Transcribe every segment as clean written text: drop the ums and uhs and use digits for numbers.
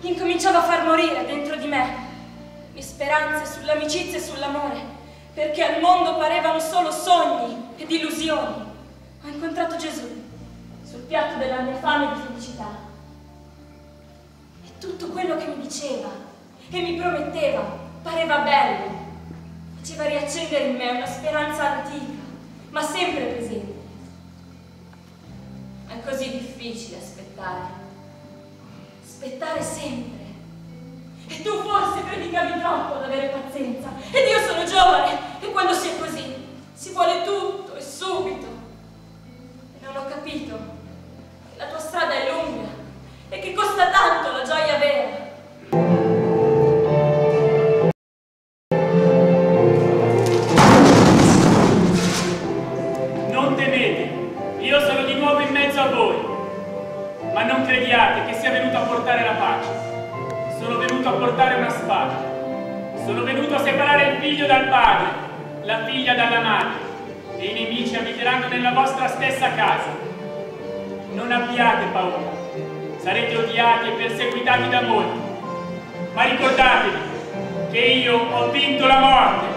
incominciavo a far morire dentro di me le speranze sull'amicizia e sull'amore, perché al mondo parevano solo sogni ed illusioni. Ho incontrato Gesù sul piatto della mia fame di felicità. E tutto quello che mi diceva e mi prometteva pareva bello. Faceva riaccendere in me una speranza antica, ma sempre presente. Ma è così difficile aspettare. Aspettare sempre. E tu forse predicavi troppo ad avere pazienza. Ed io sono giovane, e quando si è così, si vuole tutto e subito. E non ho capito che la tua strada è lunga e che costa tanto la gioia vera. Non temete, io sono di nuovo in mezzo a voi. Ma non crediate che sia venuto a portare la pace. Sono venuto a portare una spada. Sono venuto a separare il figlio dal padre, la figlia dalla madre, e i nemici abiteranno nella vostra stessa casa. Non abbiate paura. Sarete odiati e perseguitati da molti. Ma ricordatevi che io ho vinto la morte.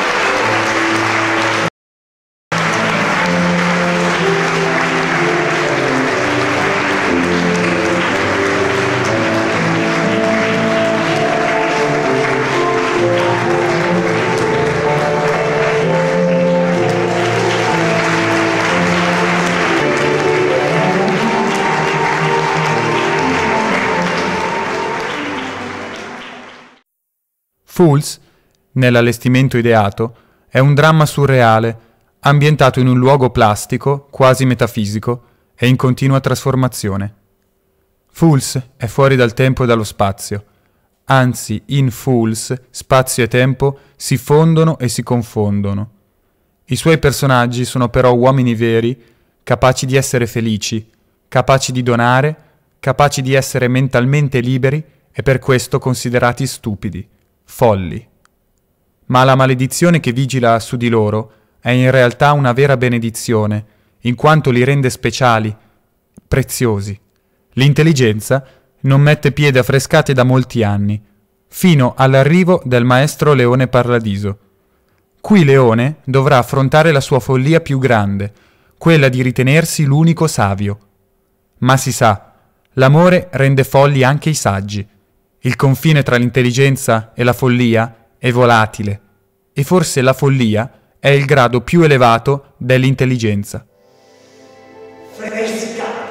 Fools, nell'allestimento ideato, è un dramma surreale, ambientato in un luogo plastico, quasi metafisico, e in continua trasformazione. Fools è fuori dal tempo e dallo spazio. Anzi, in Fools, spazio e tempo si fondono e si confondono. I suoi personaggi sono però uomini veri, capaci di essere felici, capaci di donare, capaci di essere mentalmente liberi e per questo considerati stupidi. Folli. Ma la maledizione che vigila su di loro è in realtà una vera benedizione, in quanto li rende speciali, preziosi. L'intelligenza non mette piede a Frescati da molti anni, fino all'arrivo del maestro Leone Paradiso. Qui Leone dovrà affrontare la sua follia più grande, quella di ritenersi l'unico savio. Ma si sa, l'amore rende folli anche i saggi. Il confine tra l'intelligenza e la follia è volatile, e forse la follia è il grado più elevato dell'intelligenza. Frescati.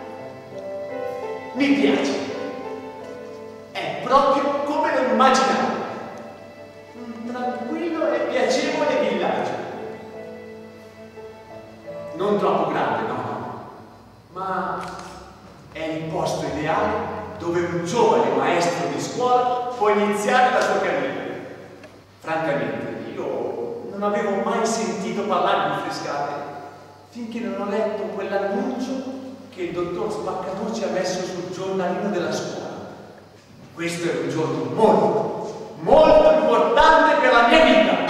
Mi piace. È proprio come lo immaginavo. Un tranquillo e piacevole villaggio. Non troppo grande, no, ma è il posto ideale dove un giovane maestro di scuola può iniziare la sua carriera. Francamente, io non avevo mai sentito parlare di Frescati finché non ho letto quell'annuncio che il dottor Spaccanucci ha messo sul giornalino della scuola. Questo è un giorno molto, molto importante per la mia vita.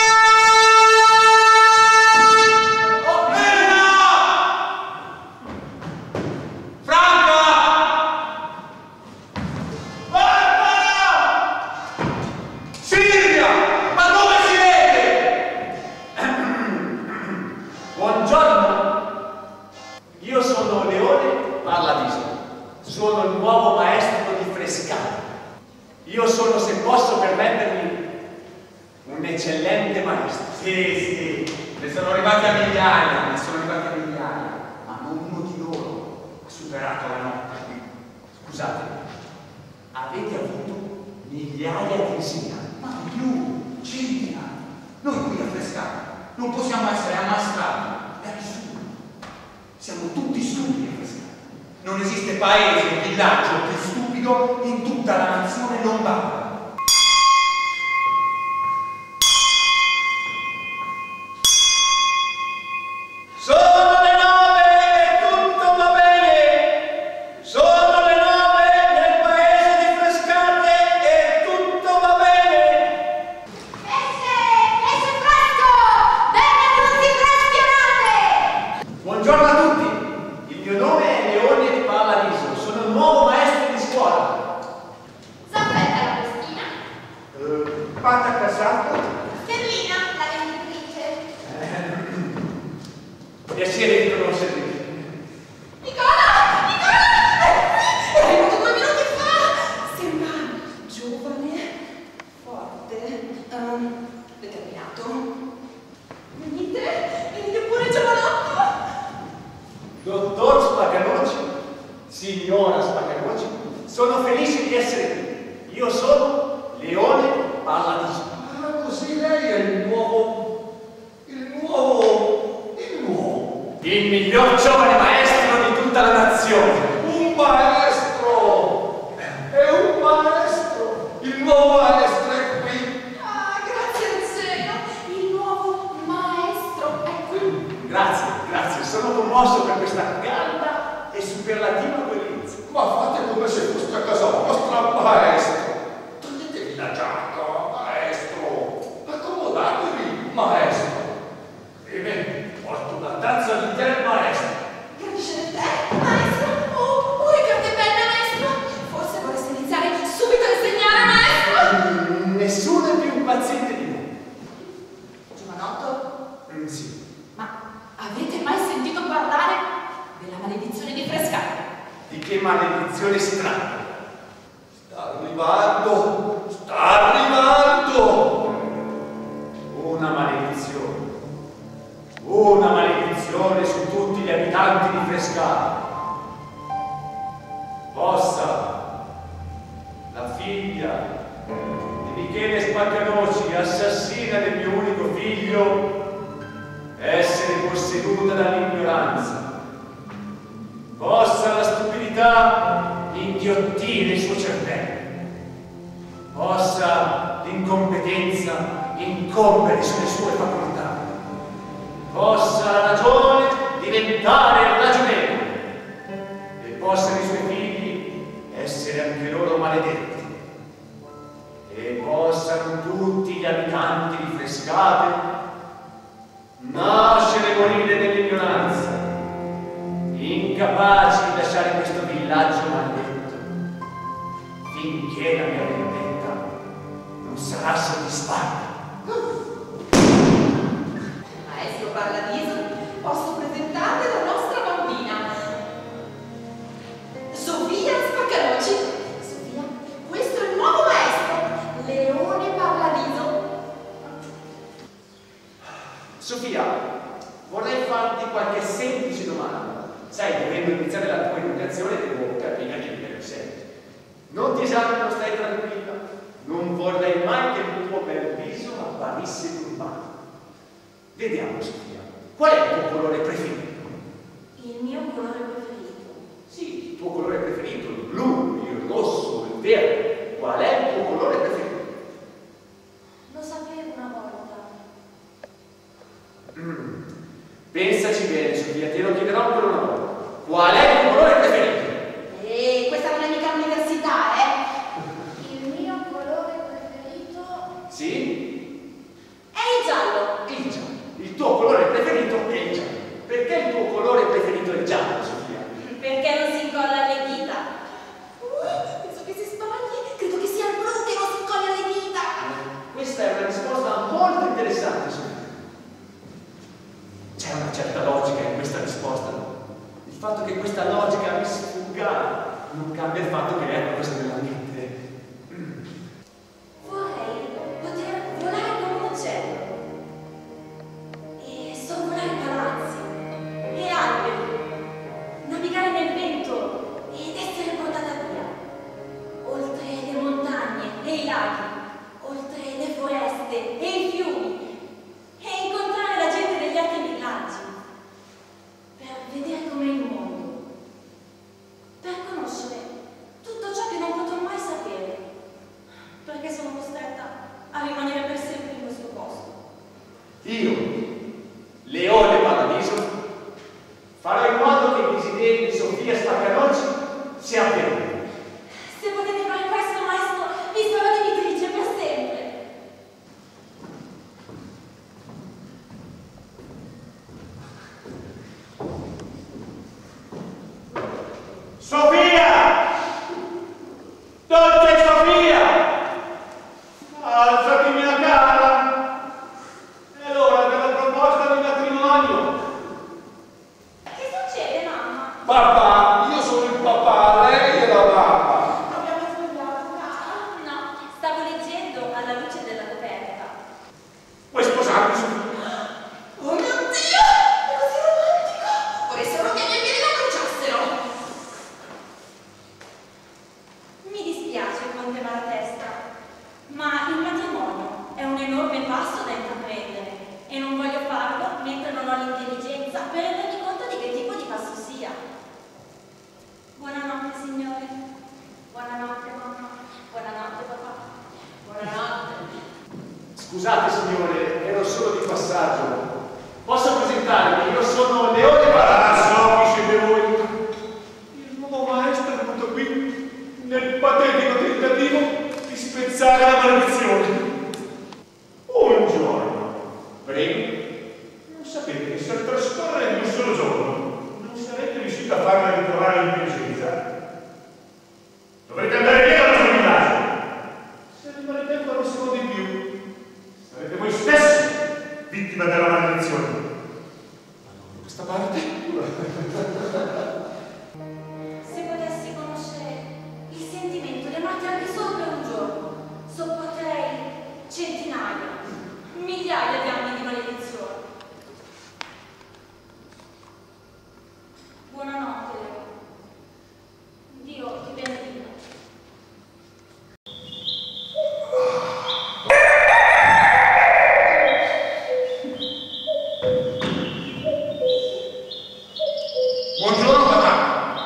Io sono, se posso permettermi, un eccellente maestro. Sì, ne sono arrivati a migliaia, ma non uno di loro ha superato la notte. Scusate, avete avuto migliaia di insegnanti? Ma di più, centinaia. Noi qui a Frescati non possiamo essere ammastrati da nessuno. Siamo tutti stupidi a Frescati. Non esiste paese o villaggio più stupido in tutta la nazione lombarda. Sono le 9 e tutto va bene! Sono le 9 nel paese di Frescati e tutto va bene! Pesce fresco! Benvenuti freschi! Buongiorno a tutti! Il mio nome è Leone Paradiso, sono il nuovo maestro di scuola. Io sono Leone Paradiso. Ah, così lei è il nuovo... Il miglior giovane maestro di tutta la nazione. Un maestro! È un maestro! Il nuovo maestro è qui! Ah, grazie al cielo! Il nuovo maestro è qui! Grazie, sono commosso per questa calda e superlativa accoglienza. Ma fate come se foste a casa vostra, maestro! Toglietevi la giacca, maestro! Accomodatevi, maestro! Bene, porto una tazza di tè, maestro! Gradisce del tè, maestro? Oh, ricordate bene, maestro? Forse vorreste iniziare subito a insegnare, maestro? Nessuno è più impaziente di me. Giovanotto? Sì. Ma avete mai sentito parlare della maledizione di Frescati? Di che maledizione si tratta? Sta arrivando! Sta arrivando! Una maledizione su tutti gli abitanti di Frescati. Possa la figlia di Michele Spaccanoci, assassina del mio unico figlio, essere posseduta dall'ignoranza. Possa la stupidità inghiottire il suo cervello. Possa l'incompetenza incombere sulle sue facoltà. Possa la ragione diventare ragionevole e possano i suoi figli essere anche loro maledetti e possano tutti gli abitanti di Frescate nascere e morire nell'ignoranza, incapaci di lasciare questo villaggio maledetto finché la mia vendetta non sarà soddisfatta. Maestro Paradiso, posso presentarvi la nostra bambina, Sofia Spaccanoci. Sofia, questo è il nuovo maestro, Leone Paradiso. Sofia, vorrei farti qualche semplice domanda. Sai, dovendo iniziare la tua educazione devo capire che livello sei. Non ti esamino, stai tranquilla. Non vorrei mai che il tuo bel viso apparisse turbato. Vediamo, Sofia, qual è il tuo colore preferito? Il mio colore preferito. Sì, il tuo colore preferito, il blu, il rosso, il verde. Qual è il tuo colore preferito? Lo sapevo una volta. Pensaci bene, Sofia, te lo chiederò ancora una volta. Qual è il tuo colore preferito? Questa non è mica l'università, Il mio colore preferito Sì? È il giallo. Il giallo. Il tuo colore preferito è il giallo. Perché il tuo colore preferito è il giallo, Sofia? Perché non si incolla alle dita? Penso che si sbagli. Credo che sia il blu che non si incolla alle dita. Questa è una risposta molto interessante, Sofia. C'è una certa logica in questa risposta. Il fatto che questa logica mi sfugga non cambia il fatto che è qualcosa nella mente. vorrei poter volare come un uccello e sorvolare palazzi e alberi, navigare nel vento ed essere portata via, oltre le montagne e i laghi, oltre le foreste e i fiumi, e incontrare la gente degli altri villaggi per vedere com'è il mondo, per conoscere tutto ciò che non potrò mai sapere, perché sono costretta a rimanere per sempre in questo posto. Io, Leone Paradiso, farò in modo che i desideri di Sofia Spaccanoci si avverino. Se potete fare questo, maestro, vi sarò debitrice per sempre. Sofia! Dolce Sofia! Alzati, mia cara! È l'ora della proposta di matrimonio! Che succede, mamma? Papà, io sono il papà, lei è la mamma. Abbiamo sbagliato, cara? No, stavo leggendo alla luce della coperta. Vuoi sposarmi, Sofia? Oh mio Dio! È così romantico! Vorrei solo che i miei piedi non bruciassero. Mi dispiace, tema la testa, ma il matrimonio è un enorme passo da intraprendere e non voglio farlo mentre non ho l'intelligenza per rendermi conto di che tipo di passo sia. Buonanotte, signore. Buonanotte, mamma. Buonanotte, papà. Buonanotte. Scusate, signore, ero solo di passaggio. Posso presentarmi? Io sono Leone Palazzo. Chi siete voi? Il nuovo maestro è venuto qui nel patetico tentativo di spezzare la maledizione. Buongiorno. Prego. Non sapete che se al trascorrere di un solo giorno non sarete riusciti a farla ritornare in presenza, dovrete andare via dal vostro villaggio. Se rimarrete ancora un secondo in più, sarete voi stessi vittima della maledizione. Questa parte? Se potessi conoscere il sentimento di amarti anche solo per un giorno, sopporterei centinaia, migliaia di anni di maledizione. Buonanotte, Leo. Dio ti benedica. Buongiorno, papà.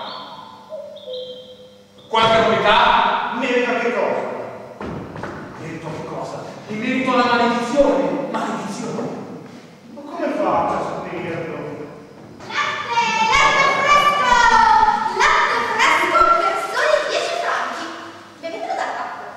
Qualche novità? Merito a che cosa? Merito a che cosa? In merito alla maledizione. Maledizione? Ma come faccio a saperlo? Latte fresco per soli 10 franchi. Bevetelo dal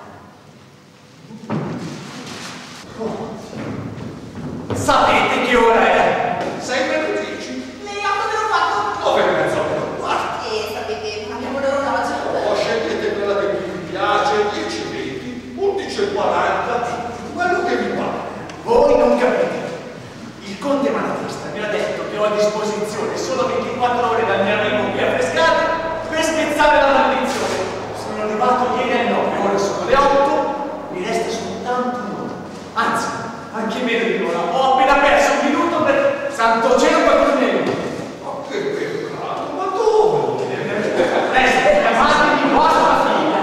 tappo. Sapete che ora è? Sempre le 10. Le 8 ve l'ho fatto. Dove è mezz'ora? Guarda. Sapete, abbiamo l'orologio. Oh, scegliete quella che più vi piace, 10:20, 11:40, quello che vi pare. Voi non capite. Il conte Malatesta mi ha detto che ho a disposizione solo 24 ore dal mio arrivo qui a Frescate per spezzare la maledizione. Sono arrivato ieri alle 9, ora sono le 8, mi resta soltanto un'ora. Anzi, anche meno di un'ora. Ho appena perso un minuto per santo cielo quanto meno. Ma che peccato, ma dove? Presto, chiamatevi vostra figlia.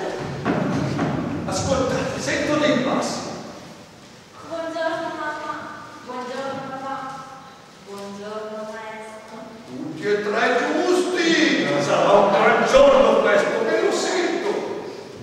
Ascoltate, sento dei passi. Buongiorno, mamma. Buongiorno, papà. Buongiorno, maestro. Tutti e tre giusti! Sarà un gran giorno questo, che lo sento.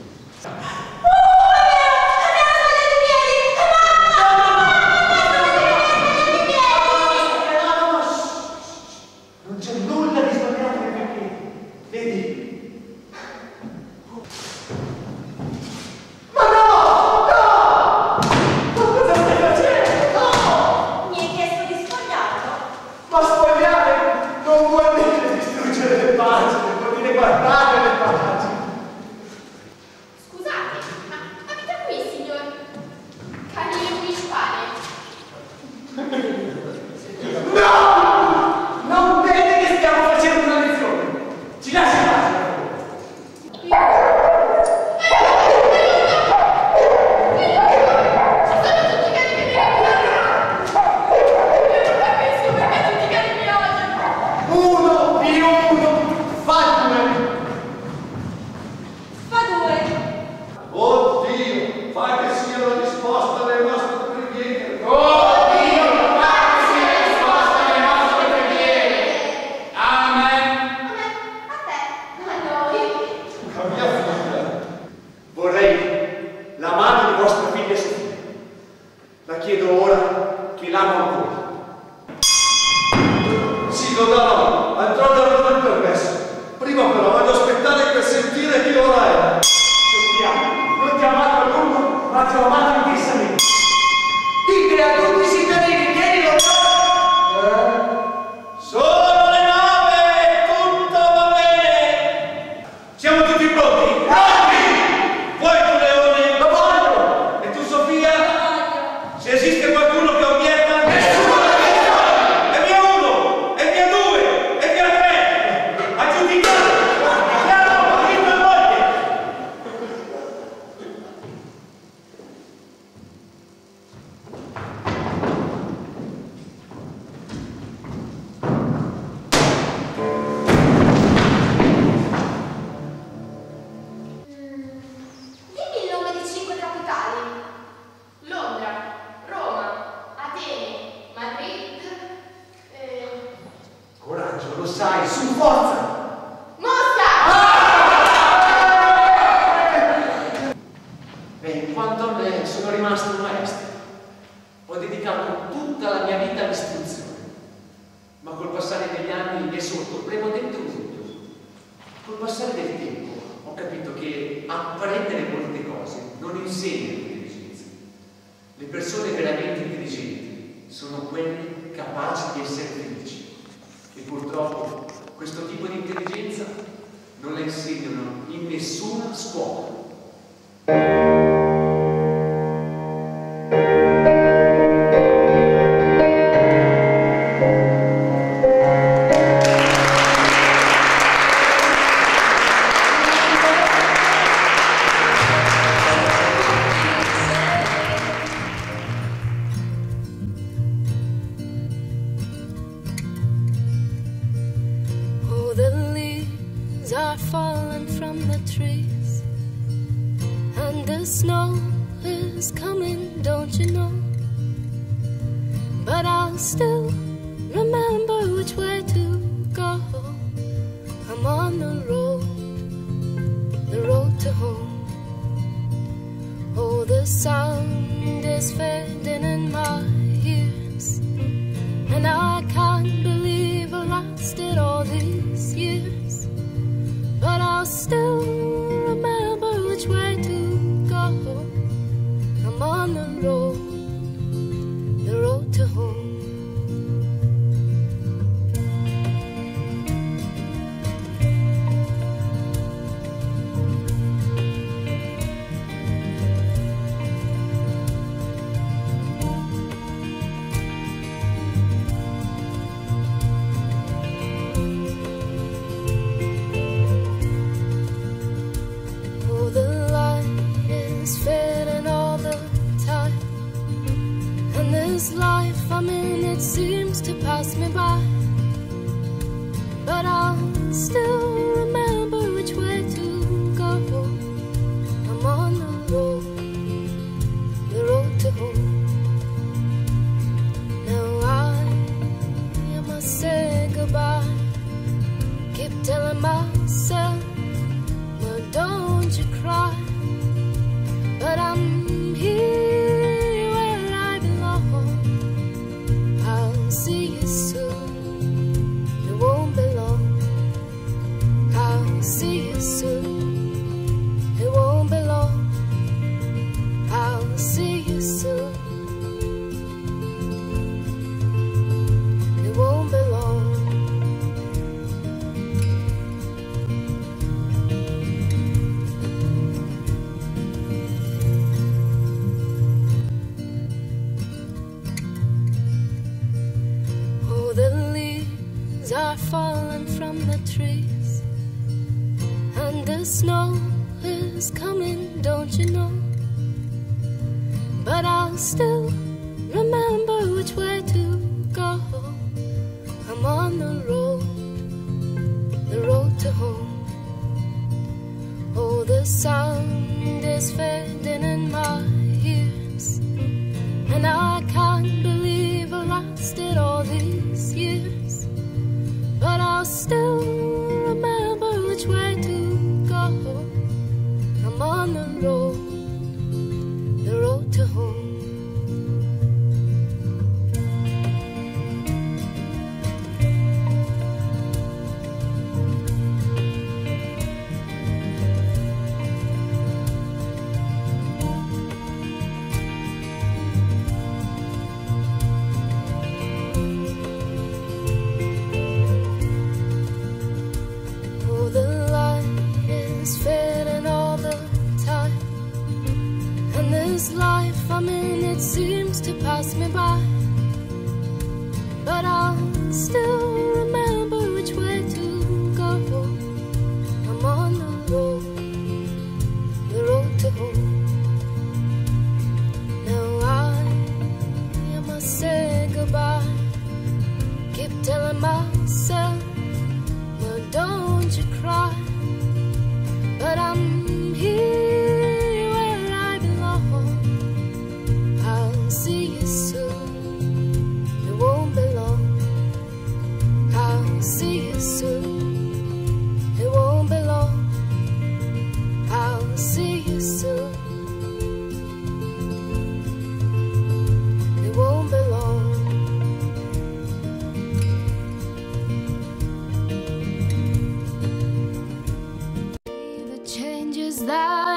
apprendere molte cose non insegna l'intelligenza. Le persone veramente intelligenti sono quelle capaci di essere felici. E purtroppo questo tipo di intelligenza non la insegnano in nessuna scuola.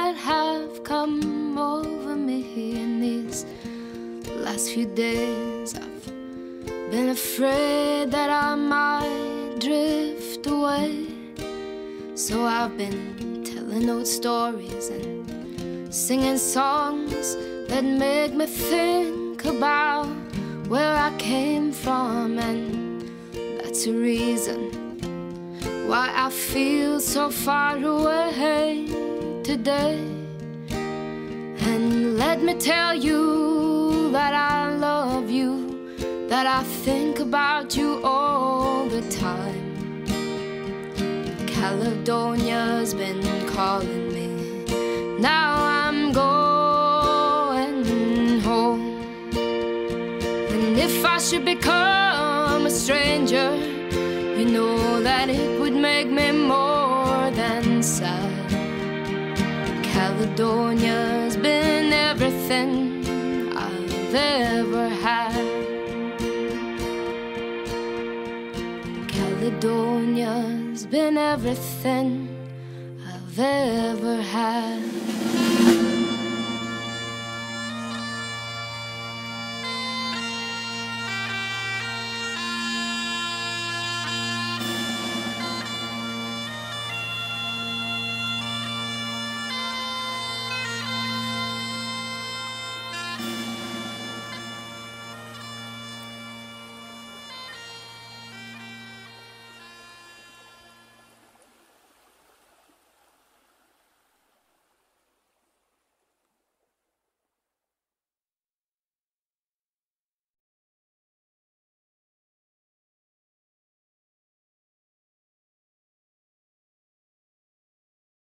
that have come over me in these last few days. I've been afraid that I might drift away, so I've been telling old stories and singing songs that make me think about where I came from, and that's a reason why I feel so far away today. And let me tell you that I love you, that I think about you all the time. Caledonia's been calling me, now I'm going home. And if I should become a stranger, you know that it would make me more than sad. Caledonia's been everything I've ever had. Caledonia's been everything I've ever had.